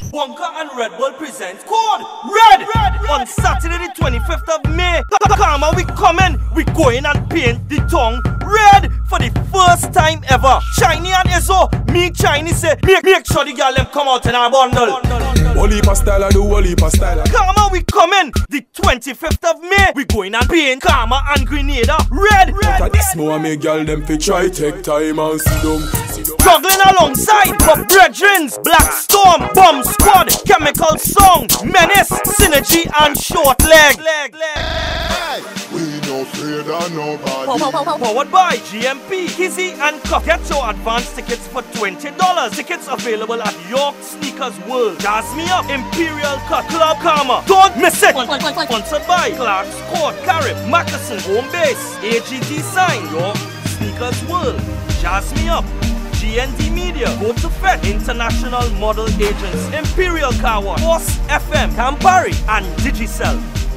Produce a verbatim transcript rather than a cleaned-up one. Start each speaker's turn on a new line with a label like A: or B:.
A: Bunker and Red Bull presents Code Red, Red on Saturday the twenty-fifth of May. Karma, we coming, we going and paint the tongue red for the first time ever. Shiny and Izzo, me Shiny say, make, make sure the girl them come out in our bundle.
B: Wally style, I do Wally style.
A: Karma, we coming, the twenty-fifth of May. We going and paint Karma and Grenada red, red.
B: But this more make girl them fi try take time and sit down.
A: Struggling alongside my brethrens, Black Storm, Bomb Squad, Chemical Song, Menace, Synergy and Short Leg.
C: We no afraid of nobody.
A: Powered by G M P, Kizzy and Cuff. Get your advance tickets for twenty dollars. Tickets available at York Sneakers World. Jazz Me Up, Imperial Cut, Club Karma. Don't miss it. Sponsored by Clark's Court, Carib, Mackerson, Home Base, A G D Sign, York Sneakers World. Jazz Me Up, G N D Media, Go to Fed, International Model Agents, Imperial Car Wash, Force F M, Campari, and Digicel.